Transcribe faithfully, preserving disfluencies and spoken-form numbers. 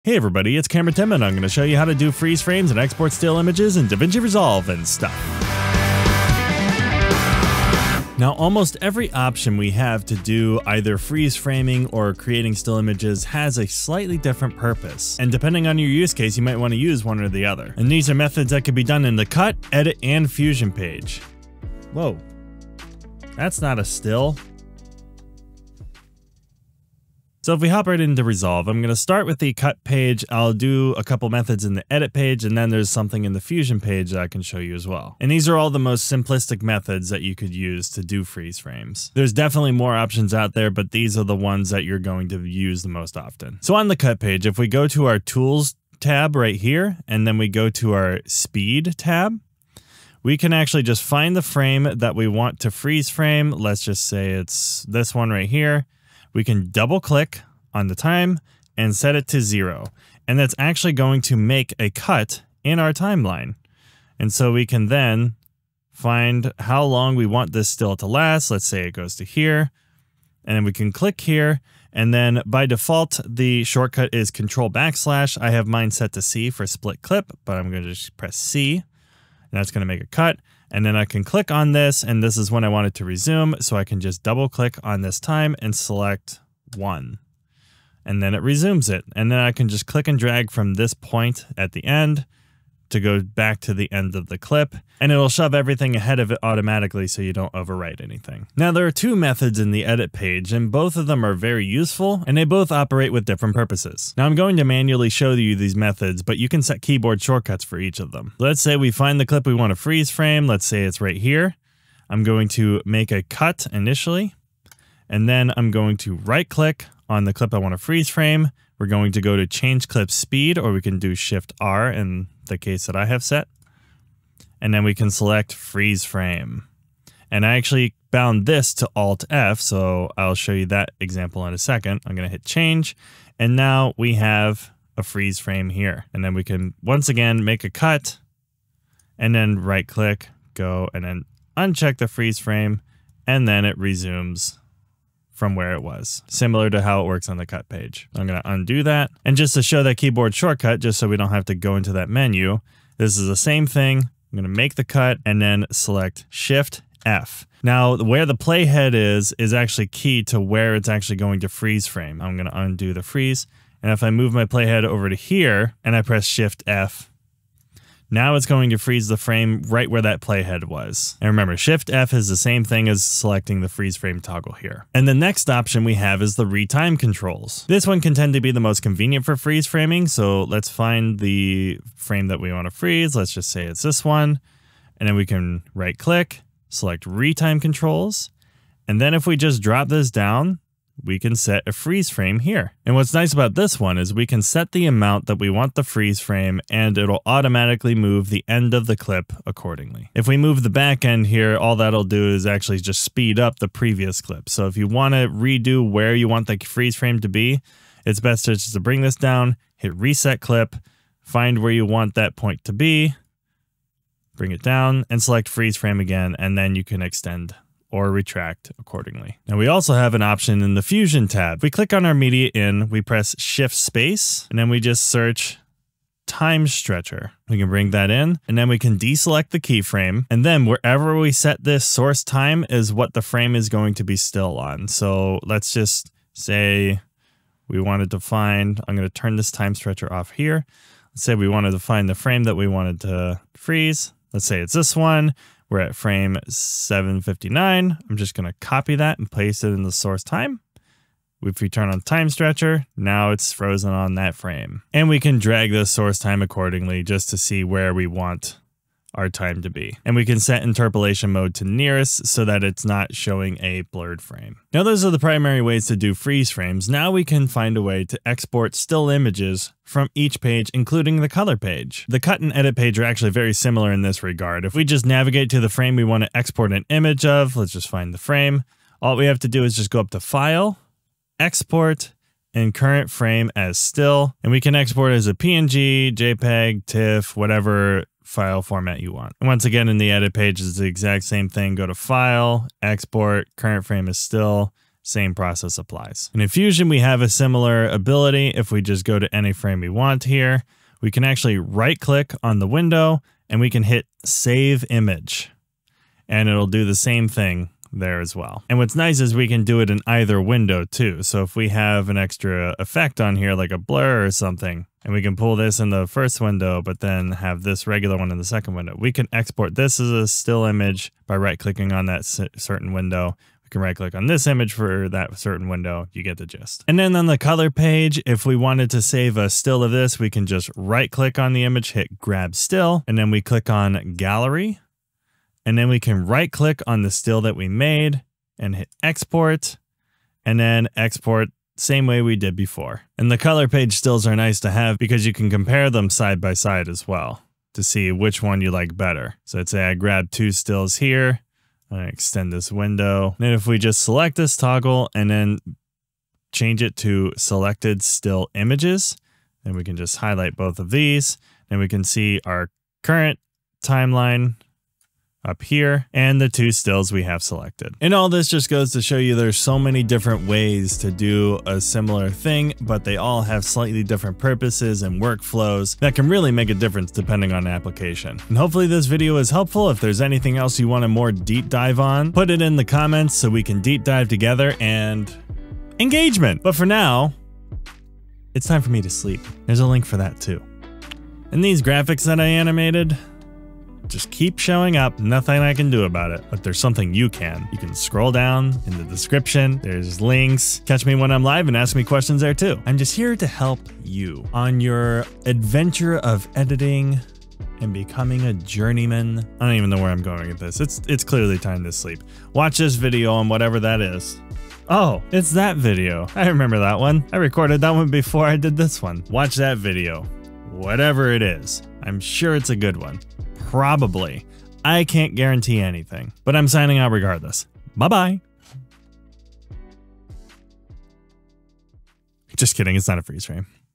Hey everybody, it's Camera Tim and I'm going to show you how to do freeze frames and export still images in DaVinci Resolve and stuff. Now, almost every option we have to do either freeze framing or creating still images has a slightly different purpose. And depending on your use case, you might want to use one or the other. And these are methods that can be done in the Cut, Edit, and Fusion page. Whoa, that's not a still. So if we hop right into Resolve, I'm going to start with the Cut page. I'll do a couple methods in the Edit page, and then there's something in the Fusion page that I can show you as well. And these are all the most simplistic methods that you could use to do freeze frames. There's definitely more options out there, but these are the ones that you're going to use the most often. So on the Cut page, if we go to our Tools tab right here, and then we go to our Speed tab, we can actually just find the frame that we want to freeze frame. Let's just say it's this one right here. We can double click on the time and set it to zero. And that's actually going to make a cut in our timeline. And so we can then find how long we want this still to last. Let's say it goes to here. And then we can click here. And then by default, the shortcut is Control backslash. I have mine set to C for split clip, but I'm going to just press C. And that's going to make a cut. And then I can click on this, and this is when I want it to resume, so I can just double click on this time and select one. And then it resumes it. And then I can just click and drag from this point at the end to go back to the end of the clip, and it'll shove everything ahead of it automatically so you don't overwrite anything. Now there are two methods in the Edit page, and both of them are very useful, and they both operate with different purposes. Now I'm going to manually show you these methods, but you can set keyboard shortcuts for each of them. Let's say we find the clip we want to freeze frame. Let's say it's right here. I'm going to make a cut initially, and then I'm going to right click on the clip I want to freeze frame. We're going to go to Change Clip Speed, or we can do Shift R in the case that I have set. And then we can select Freeze Frame. And I actually bound this to Alt F, so I'll show you that example in a second. I'm going to hit Change, and now we have a freeze frame here. And then we can, once again, make a cut, and then right-click, go, and then uncheck the freeze frame, and then it resumes from where it was, similar to how it works on the Cut page. I'm going to undo that. And just to show that keyboard shortcut, just so we don't have to go into that menu, this is the same thing. I'm going to make the cut and then select Shift F. Now, where the playhead is, is actually key to where it's actually going to freeze frame. I'm going to undo the freeze. And if I move my playhead over to here and I press Shift F, now it's going to freeze the frame right where that playhead was. And remember, Shift F is the same thing as selecting the freeze frame toggle here. And the next option we have is the retime controls. This one can tend to be the most convenient for freeze framing. So let's find the frame that we want to freeze. Let's just say it's this one. And then we can right click, select retime controls. And then if we just drop this down, we can set a freeze frame here. And what's nice about this one is we can set the amount that we want the freeze frame, and it'll automatically move the end of the clip accordingly. If we move the back end here, all that'll do is actually just speed up the previous clip. So if you want to redo where you want the freeze frame to be, it's best to just to bring this down, hit reset clip, find where you want that point to be, bring it down, and select freeze frame again, and then you can extend or retract accordingly. Now we also have an option in the Fusion tab. We click on our media in, we press Shift Space, and then we just search Time Stretcher. We can bring that in, and then we can deselect the keyframe, and then wherever we set this source time is what the frame is going to be still on. So let's just say we wanted to find, I'm going to turn this Time Stretcher off here. Let's say we wanted to find the frame that we wanted to freeze. Let's say it's this one. We're at frame seven fifty-nine. I'm just going to copy that and place it in the source time. If we turn on Time Stretcher, now it's frozen on that frame. And we can drag the source time accordingly just to see where we want our time to be. And we can set interpolation mode to nearest so that it's not showing a blurred frame. Now those are the primary ways to do freeze frames. Now we can find a way to export still images from each page, including the color page. The Cut and Edit page are actually very similar in this regard. If we just navigate to the frame we want to export an image of, let's just find the frame. All we have to do is just go up to File, Export, and current frame as still. And we can export as a P N G, JPEG, TIFF, whatever file format you want. And once again, in the Edit page is the exact same thing. Go to File, Export, current frame is still, same process applies. And in Fusion, we have a similar ability. If we just go to any frame we want here, we can actually right click on the window and we can hit Save Image. And it'll do the same thing there as well. And what's nice is we can do it in either window too. So if we have an extra effect on here, like a blur or something, and we can pull this in the first window, but then have this regular one in the second window, we can export this as a still image by right clicking on that certain window. Can right click on this image for that certain window. You get the gist. And then on the color page, if we wanted to save a still of this, we can just right click on the image, hit grab still, and then we click on gallery. And then we can right click on the still that we made and hit export, and then export same way we did before. And the color page stills are nice to have because you can compare them side by side as well to see which one you like better. So let's say I grab two stills here. I extend this window. And if we just select this toggle and then change it to selected still images, then we can just highlight both of these and we can see our current timeline up here and the two stills we have selected. And all this just goes to show you there's so many different ways to do a similar thing, but they all have slightly different purposes and workflows that can really make a difference depending on application. And hopefully this video is helpful. If there's anything else you want a more deep dive on, put it in the comments so we can deep dive together and engagement. But for now, it's time for me to sleep. There's a link for that too. And these graphics that I animated, just keep showing up, nothing I can do about it, but there's something you can. You can scroll down in the description, there's links, catch me when I'm live and ask me questions there too. I'm just here to help you on your adventure of editing and becoming a journeyman. I don't even know where I'm going with this. It's, it's clearly time to sleep. Watch this video on whatever that is. Oh, it's that video. I remember that one. I recorded that one before I did this one. Watch that video, whatever it is. I'm sure it's a good one. Probably. I can't guarantee anything, but I'm signing out regardless. Bye-bye. Just kidding, it's not a freeze frame.